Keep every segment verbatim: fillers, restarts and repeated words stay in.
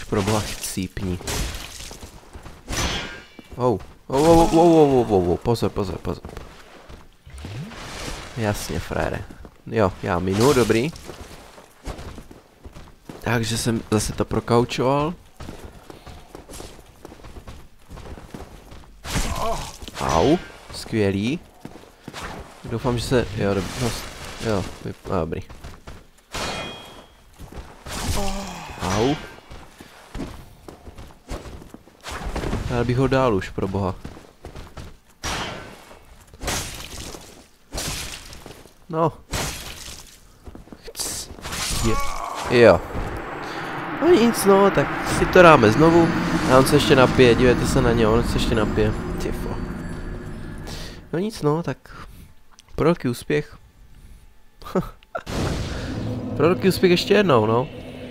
pro boha chcípni. Oh. Oh, oh, oh, oh, oh, oh, oh, pozor, pozor, pozor. Jasně, frére. Jo, já minu, dobrý. Takže jsem zase to prokaučoval. Au, skvělý. Doufám, že se, jo, dobrý, no, jo, dobrý. Au. Dal bych ho dál už, pro boha. No. Chc. Je. Jo. No nic, no, tak si to dáme znovu. A on se ještě napije, dívejte se na ně, on se ještě napije. Tyfo. No nic, no, tak pro velký úspěch. Pro velký úspěch ještě jednou, no.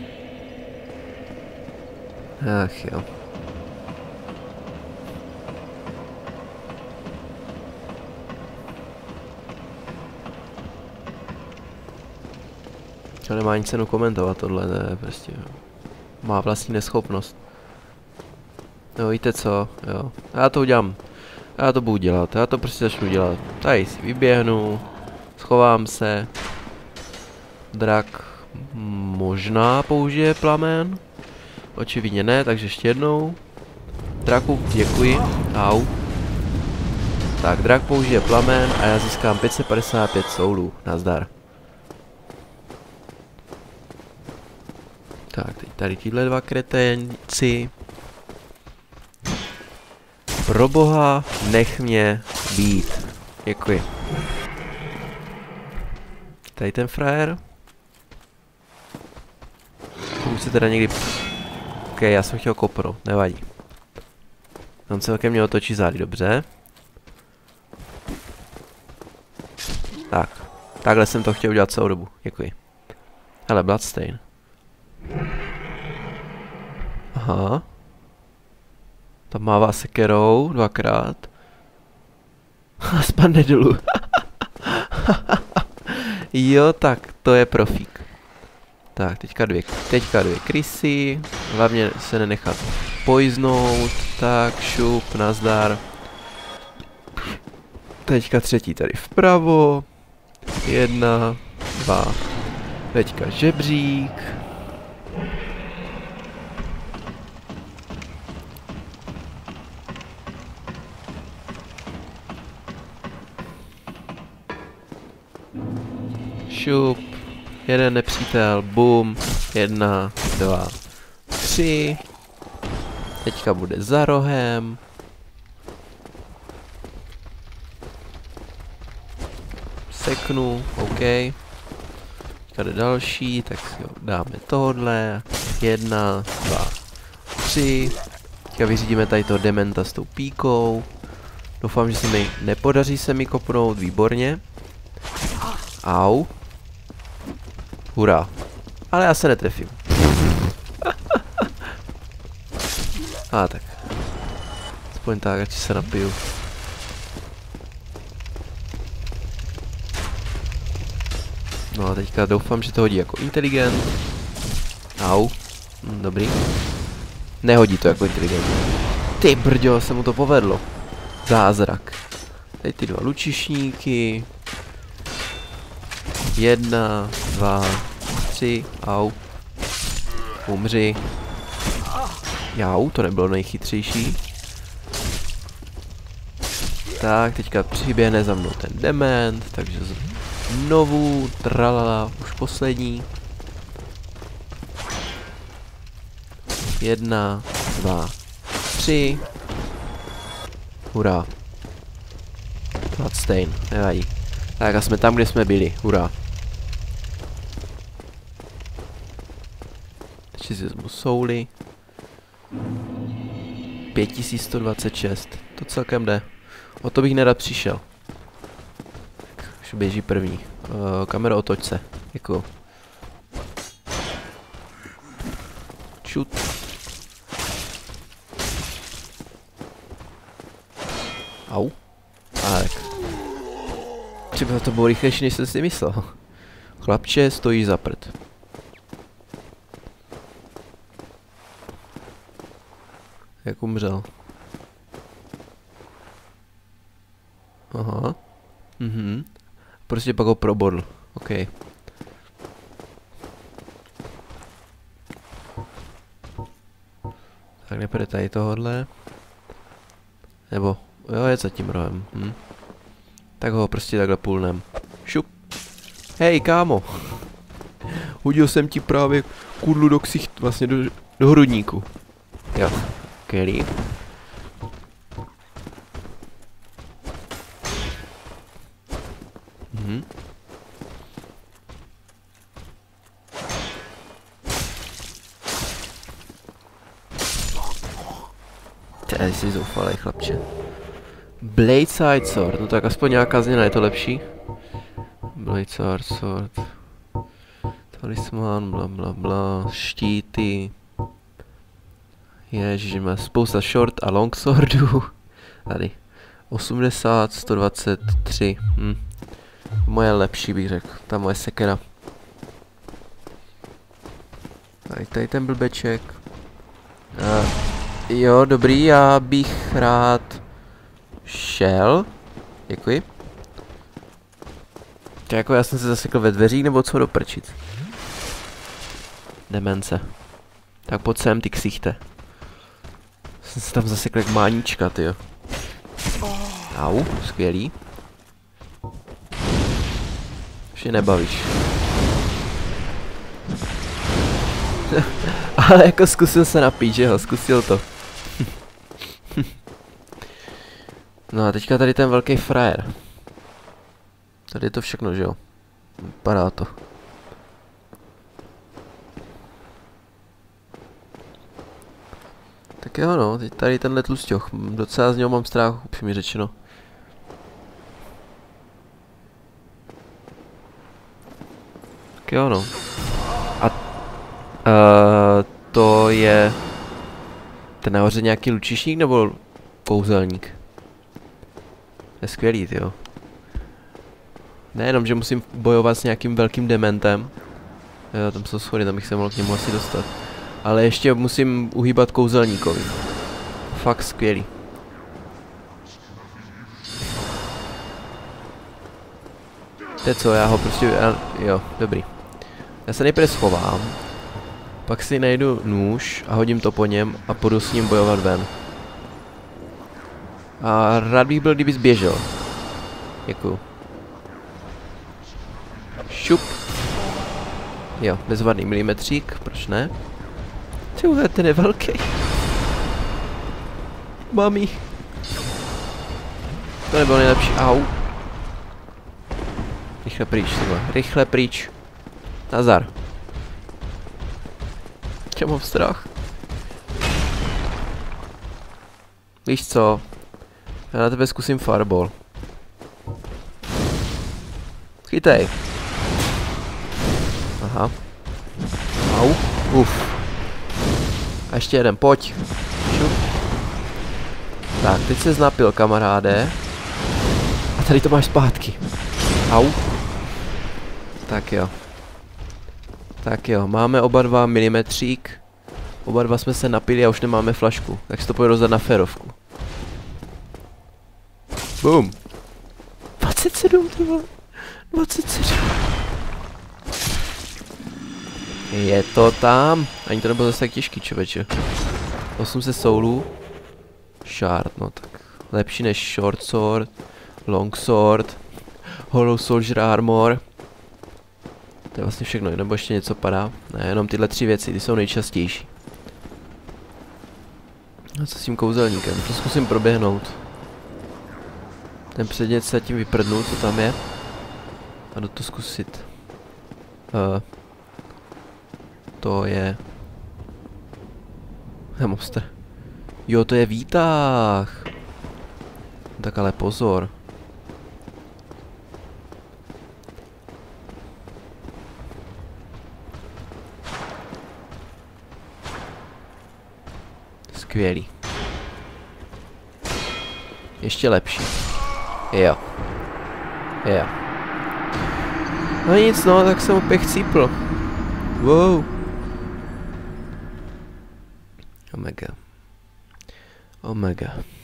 Ach jo. To nemá ani cenu komentovat tohle, to je prostě, má vlastní neschopnost. No víte co, jo, já to udělám, já to budu dělat, já to prostě začnu dělat. Tady si vyběhnu, schovám se, drak možná použije plamen, očividně ne, takže ještě jednou. Draku, děkuji, au. Tak, drak použije plamen a já získám pět set padesát pět soulů, nazdar. Tak, teď tady tyhle dva kreténci. Pro boha, nech mě být. Děkuji. Tady ten frajer. Už se teda někdy... Ok, já jsem chtěl kopnout, nevadí. On se ke mně otočí zády, dobře. Tak, takhle jsem to chtěl udělat celou dobu, děkuji. Hele, Bloodstain. Aha. Tam mává sekerou dvakrát. A spadne dolů. Jo, tak to je profík. Tak, teďka dvě, teďka dvě krysy. Hlavně se nenechat poiznout. Tak, šup, nazdar. Teďka třetí tady vpravo. Jedna, dva. Teďka žebřík. Šup, jeden nepřítel, bum, jedna, dva, tři. Teďka bude za rohem. Seknu, OK. Teďka jde další, tak jo, dáme tohle. Jedna, dva, tři. Teďka vyřídíme tady toho dementa s tou píkou. Doufám, že se mi nepodaří se mi kopnout, výborně. Au. Hurá. Ale já se netrefím. A ah, tak. Aspoň tak, ať se napiju. No a teďka doufám, že to hodí jako inteligent. Au. Hm, dobrý. Nehodí to jako inteligent. Ty brďo, se mu to povedlo. Zázrak. Teď ty dva lučišníky. Jedna, dva, tři, au. Umři. Jau, to nebylo nejchytřejší. Tak, teďka přiběhne za mnou ten dement, takže znovu, tralala, už poslední. Jedna, dva, tři. Hurá. Bloodstain, nevadí. Tak a jsme tam, kde jsme byli, hurá. Teď si vezmu souly. pět tisíc sto dvacet šest, to celkem jde. O to bych nerad přišel. Tak, už běží první. Uh, kamera, otoč se, děkuju. Čut. Au. Tak. Třeba to bylo rychlejší, než jsem si myslel. Chlapče, stojí za prd. Jak umřel. Aha. Mhm. Prostě pak ho probodl. OK. Tak nepůjde tady tohodle. Nebo, jo, je za tím rohem. Hm. Tak ho prostě takhle půlnem. Šup. Hej, kámo. Hodil jsem ti právě kudlu do ksicht, vlastně do, do hrudníku. Jo, skvělý. Mhm. Tady jsi zoufalej, chlapče. Blade Side Sword, no tak aspoň nějaká změna, je to lepší? Blade Side Sword. Talisman, bla bla bla, štíty. Ježiš, má spousta short a long swordů. Tady. osmdesát, sto dvacet tři. Hm. Moje lepší bych řekl, ta moje sekera. Tady, tady ten blbeček. Uh, jo, dobrý, já bych rád šel. Děkuji. To jako já jsem se zasekl ve dveřích, nebo co do prčic? Demence. Tak pojď sem, ty ksichte. Jsem se tam zasekl jak mánička, tyjo. Au, skvělý. Už je nebavíš. Ale jako zkusil se napít, že jo, zkusil to. No a teďka tady ten velký frajer. Tady je to všechno, že jo? Vypadá to. Tak jo no, teď tady tenhle tlusťoch. Docela z něho mám strach, upřímně řečeno. Tak jo no. A uh, to je ten nahoře nějaký lučišník nebo kouzelník? Je skvělý, tyjo. Nejenom, že musím bojovat s nějakým velkým dementem. Jo, tam jsou schody, tam bych se mohl k němu asi dostat. Ale ještě musím uhýbat kouzelníkovi. Fakt skvělý. To je co, já ho prostě... Já, jo, dobrý. Já se nejprve schovám. Pak si najdu nůž a hodím to po něm a půjdu s ním bojovat ven. A rád bych byl, kdyby zběžel. Děkuju. Šup. Jo, bezvadný milimetřík, proč ne? Tyhle, ten je velký. Mami. To nebylo nejlepší, au. Rychle pryč, tyhle, rychle pryč. Nazar. Já mám strach. Víš co? Já na tebe zkusím fireball. Chytej. Aha. Au. Uf. A ještě jeden, pojď. Šup. Tak, teď se znapil, kamaráde. A tady to máš zpátky. Au. Tak jo. Tak jo, máme oba dva milimetřík. Oba dva jsme se napili a už nemáme flašku. Tak si to pojď rozdat na férovku. Boom. dvacet sedm, ty vole. dvacet sedm. Je to tam. Ani to nebylo zase tak těžký, člověče. osm set soulů. Shard, no tak. Lepší než short sword. Long sword. Hollow soldier armor. To je vlastně všechno, nebo ještě něco padá. Ne, jenom tyhle tři věci, ty jsou nejčastější. A co s tím kouzelníkem? To zkusím proběhnout. Ten předmět se tím vyprdnu, co tam je. A jdu to zkusit. Uh, to je... Je monster. Jo, to je výtah. Tak ale pozor. Skvělý. Ještě lepší. Jo. Jo. No nic, no, tak jsem opět chcípl. Wow. Omega. Omega.